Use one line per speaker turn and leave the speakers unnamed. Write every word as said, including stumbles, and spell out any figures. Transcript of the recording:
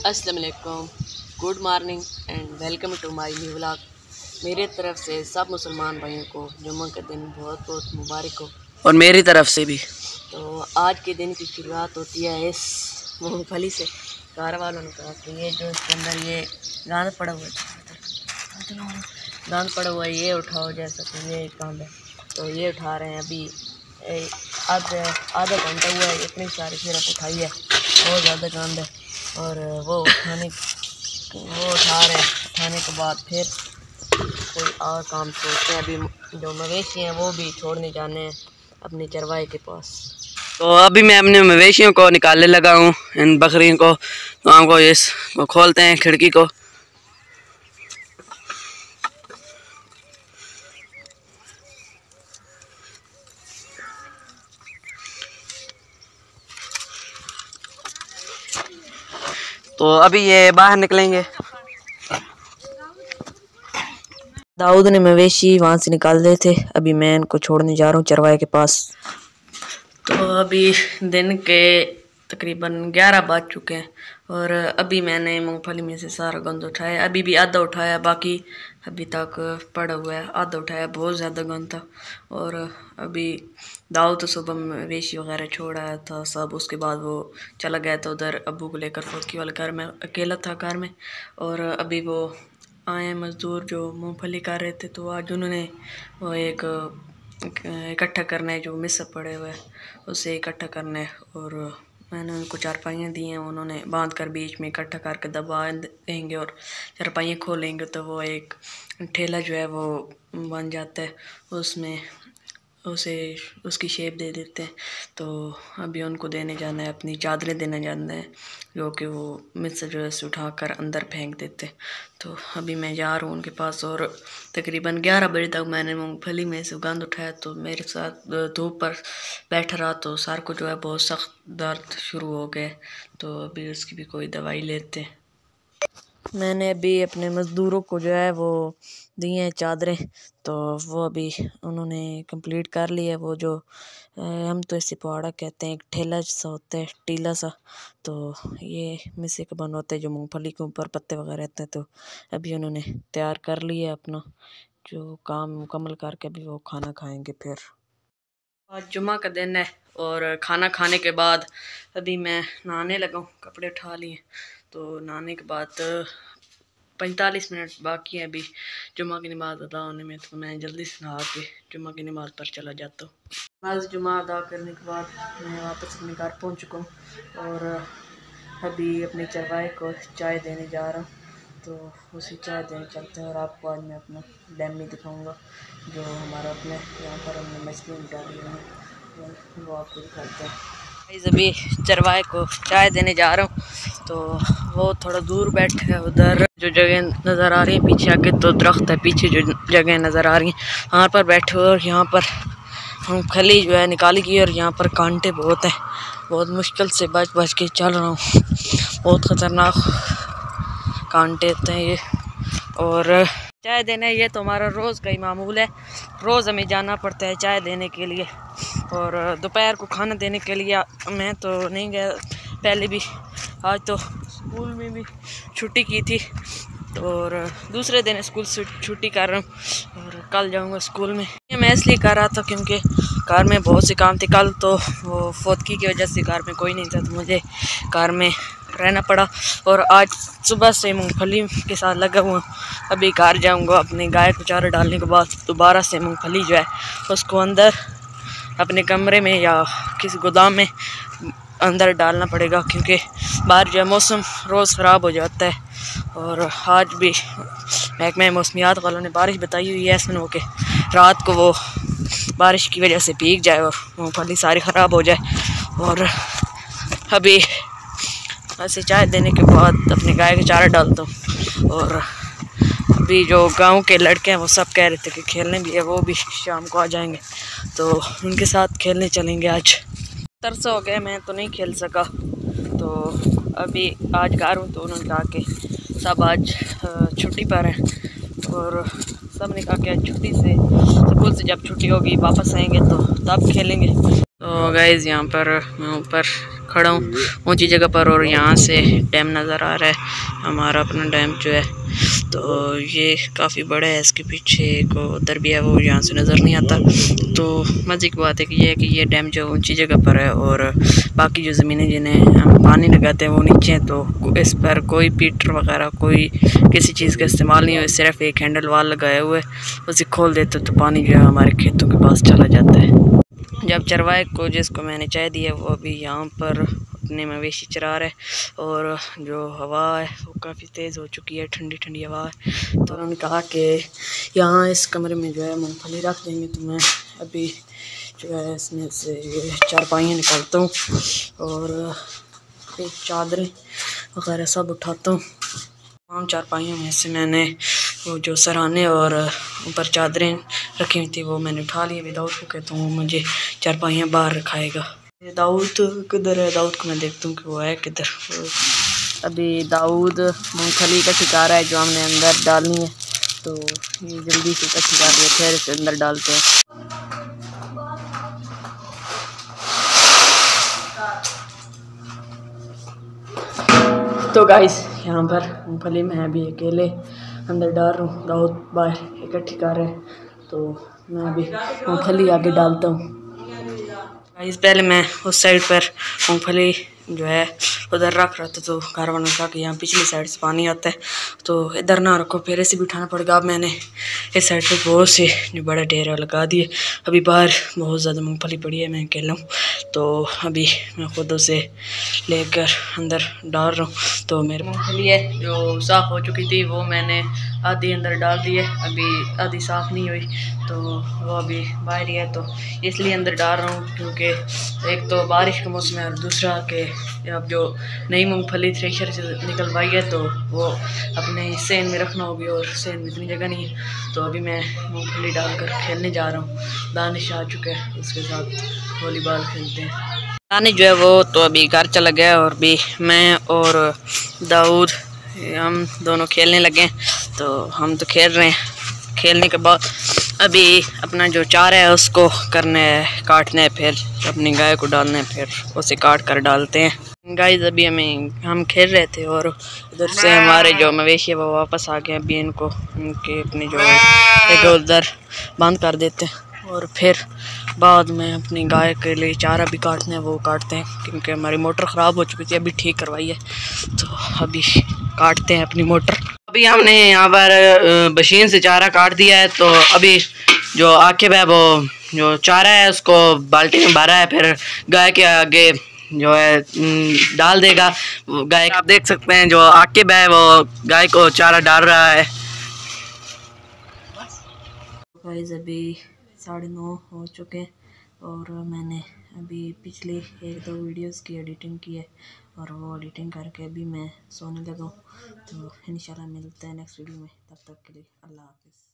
अस्सलाम वालेकुम, good morning and welcome to my new vlog. मेरे तरफ से सब मुसलमान भाइयों को जुम्मे के दिन बहुत बहुत मुबारक हो
और मेरी तरफ से भी।
तो आज के दिन की शुरुआत होती है इस मूँगफली से। घर वालों ने कहा कि ये जो इसके अंदर ये गांद पड़ा हुआ है गांद पड़ा हुआ है ये उठाओ, जैसा कि ये गांद है तो ये उठा रहे हैं। अभी आधा आधा घंटा हुआ है, इतनी सारी सिर्फ उठाई है, बहुत ज़्यादा गांद है और वो उठाने वो उठा रहे हैं। उठाने के बाद फिर कोई और काम सोचते हैं। अभी जो मवेशी हैं वो भी छोड़ने जाने हैं अपने चरवाहे के पास।
तो अभी मैं अपने मवेशियों को निकालने लगा हूँ, इन बकरियों को। तो हमको इस वो खोलते हैं खिड़की को। तो अभी ये बाहर निकलेंगे।
दाऊद ने मवेशी वहाँ से निकाल दिए थे, अभी मैं इनको छोड़ने जा रहा हूँ चरवाहे के पास। तो अभी दिन के तकरीबन ग्यारह बज चुके हैं और अभी मैंने मूंगफली में से सारा गंद उठाया। अभी भी आधा उठाया, बाकी अभी तक पड़ा हुआ है। आधा उठाया, बहुत ज़्यादा गंद था। और अभी दाऊद तो सुबह मवेशी वगैरह छोड़ आया था सब, उसके बाद वो चला गया था उधर अब्बू को लेकर फौतकी वाले घर में। अकेला था घर में और अभी वो आए मज़दूर जो मूंगफली कर रहे थे, तो आज उन्होंने वो एक इकट्ठा करना है, जो मिस पड़े हुए हैं उसे इकट्ठा करना है। और मैंने उनको चारपाइयाँ दी हैं, उन्होंने बांध कर बीच में इकट्ठा करके दबा देंगे और चारपाइयाँ खोलेंगे तो वो एक ठेला जो है वो बन जाता है, उसमें उसे उसकी शेप दे देते हैं। तो अभी उनको देने जाना है, अपनी चादरें देने जाना है, जो कि वो मिस्र जो है उठा कर अंदर फेंक देते। तो अभी मैं जा रहा हूँ उनके पास और तकरीबन ग्यारह बजे तक मैंने मूंगफली में से गंद उठाया। तो मेरे साथ धूप पर बैठा रहा तो सर को जो है बहुत सख्त दर्द शुरू हो गए, तो अभी उसकी भी कोई दवाई लेते हैं। मैंने अभी अपने मज़दूरों को जो है वो दी हैं चादरें, तो वो अभी उन्होंने कंप्लीट कर लिया है। वो जो हम तो इसे पहाड़ा कहते हैं, एक ठेला सा होता है, टीला सा, तो ये मिस्सी का बन होता है जो मूंगफली के ऊपर पत्ते वगैरह रहते हैं। तो अभी उन्होंने तैयार कर लिया अपना जो काम मुकम्मल करके अभी वो खाना खाएंगे। फिर आज जुम्मा का दिन है और खाना खाने के बाद अभी मैं नहाने लगा हूँ, कपड़े उठा लिए। तो नहाने के बाद पैंतालीस मिनट बाकी है अभी जुम्मा की नमाज़ अदा होने में, तो मैं जल्दी से नहा के जुम्मा की नमाज़ पर चला जाता हूँ। नमाज जुम्मा अदा करने के बाद मैं वापस अपने घर पहुँच चुका हूँ और अभी अपने चरवाहे को चाय देने जा रहा हूँ। तो उसी चाय देने चलते हैं और आपको आज मैं अपना डैम भी दिखाऊँगा, जो हमारा अपने यहाँ पर हमने मछली निकाली है, वो आपको दिखाते हैं। अभी चरवाहे को चाय देने जा रहा हूँ, तो वो थोड़ा दूर बैठे है। उधर जो जगह नज़र आ रही है पीछे आके तो दरख्त है, पीछे जो जगह नज़र आ रही है वहाँ पर बैठे हुए। और यहाँ पर मूंगफली जो है निकाली गई और यहाँ पर कांटे बहुत हैं, बहुत मुश्किल से बच बच के चल रहा हूँ, बहुत ख़तरनाक कांटे होते हैं ये। और चाय देने ये तो हमारा रोज़ का ही मामूल है, रोज़ हमें जाना पड़ता है चाय देने के लिए। और दोपहर को खाना देने के लिए मैं तो नहीं गया पहले भी, आज तो स्कूल में भी छुट्टी की थी, तो और दूसरे दिन स्कूल से छुट्टी कर रहा हूँ और कल जाऊँगा स्कूल में। ये मैं इसलिए कर रहा था क्योंकि कार में बहुत से काम थे। कल तो वो फौतकी की वजह से कार में कोई नहीं था, तो मुझे कार में रहना पड़ा। और आज सुबह से मूंगफली के साथ लगा हुआ, अभी घर जाऊंगा अपने गाय को चारा डालने के बाद दोबारा से मूंगफली जो है उसको अंदर अपने कमरे में या किसी गोदाम में अंदर डालना पड़ेगा, क्योंकि बाहर जो है मौसम रोज़ ख़राब हो जाता है। और आज भी महकमा मौसमियात वालों ने बारिश बताई हुई है, ऐसा हो के रात को वो बारिश की वजह से भीग जाए और मूंगफली सारी ख़राब हो जाए। और अभी ऐसे चाय देने के बाद अपने गाय का चारा डालता हूँ। और अभी जो गांव के लड़के हैं वो सब कह रहे थे कि खेलने भी है, वो भी शाम को आ जाएंगे, तो उनके साथ खेलने चलेंगे। आज तरस हो गया, मैं तो नहीं खेल सका, तो अभी आज घर हूँ, तो उन्होंने कहा कि सब आज छुट्टी पर हैं और सब ने कहा कि आज छुट्टी से स्कूल से जब छुट्टी होगी वापस आएंगे तो तब खेलेंगे। तो गाइज़ यहाँ पर मैं ऊपर खड़ा हूँ ऊंची जगह पर और यहाँ से डैम नज़र आ रहा है, हमारा अपना डैम जो है। तो ये काफ़ी बड़ा है, इसके पीछे को उधर भी है, वो यहाँ से नज़र नहीं आता। तो मज़े की बात है कि ये है कि ये डैम जो ऊंची जगह पर है और बाकी जो ज़मीनें जिन्हें हम पानी लगाते हैं वो नीचे हैं। तो इस पर कोई पीटर वगैरह कोई किसी चीज़ का इस्तेमाल नहीं हो, सिर्फ एक हैंडल वाल लगाया हुआ है, उसे खोल देते तो पानी जो है हमारे खेतों के पास चला जाता है। जब चरवाहे को जिसको मैंने चाय दी है वो अभी यहाँ पर अपने मवेशी चरा रहे हैं और जो हवा है वो काफ़ी तेज़ हो चुकी है, ठंडी ठंडी हवा है। तो उन्होंने कहा कि यहाँ इस कमरे में जो है मूँगफली रख देंगे। तो मैं अभी जो है इसमें से चारपाइयाँ निकालता हूँ और एक चादरें वगैरह सब उठाता हूँ। तमाम चारपाइयों में से मैंने वो जो सराहने और ऊपर चादरें रखी हुई थी वो मैंने उठा ली। अभी दाऊद को कहता हूँ मुझे चारपाइयाँ बाहर रखाएगा। दाऊद किधर है? दाऊद को मैं देखता हूँ कि वो है किधर। अभी दाऊद मूंगफली इकट्ठी कर रहा है जो हमने अंदर डालनी है। तो ये जल्दी से इकट्ठी कर रहे, फिर इसे अंदर डालते हैं। तो गाइस यहाँ पर मूंगफली मैं अभी अकेले अंदर डाल रहा हूँ, दाऊद बाहर इकट्ठी कर रहे हैं। तो मैं अभी मूंगफली आगे डालता हूँ। गाइस पहले मैं उस साइड पर मूंगफली जो है उधर रख रहा था, तो घर वालों ने कहा कि यहाँ पिछली साइड से पानी आता है तो इधर ना रखो, फिर ऐसे भी उठाना पड़ेगा। अब मैंने इस साइड पे बहुत से जो बड़ा ढेर लगा दिए। अभी बाहर बहुत ज़्यादा मूंगफली पड़ी है, मैं अकेला हूँ। तो अभी मैं खुद उसे लेकर अंदर डाल रहा हूँ। तो मेरी मूंगफली है जो साफ़ हो चुकी थी वो मैंने आधी अंदर डाल दी है, अभी आधी साफ़ नहीं हुई तो वो अभी बाहर ही है। तो इसलिए अंदर डाल रहा हूँ क्योंकि एक तो बारिश का मौसम है और दूसरा कि अब जो नई मूंगफली थ्रेशर से निकलवाई है तो वो अपने सेन में रखना होगी और सेन में इतनी जगह नहीं है। तो अभी मैं मूंगफली डालकर खेलने जा रहा हूँ। दानिश आ चुका है, उसके साथ वॉलीबॉल खेलते हैं। दानिश जो है वो तो अभी घर चला गया और भी मैं और दाऊद हम दोनों खेलने लगे। तो हम तो खेल रहे हैं, खेलने के बाद अभी अपना जो चारा है उसको करना है, काटना है, फिर अपनी गाय को डालना है, फिर उसे काट कर डालते हैं। गाइस अभी हमें हम खेल रहे थे और उधर से हमारे जो मवेशी है वो वापस आ गए। अभी इनको उनके अपनी जो है उधर बंद कर देते हैं और फिर बाद में अपनी गाय के लिए चारा भी काटना है वो काटते हैं क्योंकि हमारी मोटर ख़राब हो चुकी थी, अभी ठीक करवाई है। तो अभी काटते हैं अपनी मोटर। अभी हमने यहाँ पर मशीन से चारा काट दिया है। तो अभी जो आकिब है वो जो चारा है उसको बाल्टी में भरा है, फिर गाय के आगे जो है डाल देगा। गाय आप देख सकते हैं जो आकिब है वो गाय को चारा डाल रहा है। गाइस अभी साढ़े नौ हो चुके हैं और मैंने अभी पिछले एक दो वीडियोस की एडिटिंग की है और वो एडिटिंग करके अभी मैं सोने लगा हूँ। तो इंशाल्लाह मिलते हैं नेक्स्ट वीडियो में, तब तक के लिए अल्लाह हाफ़िज़।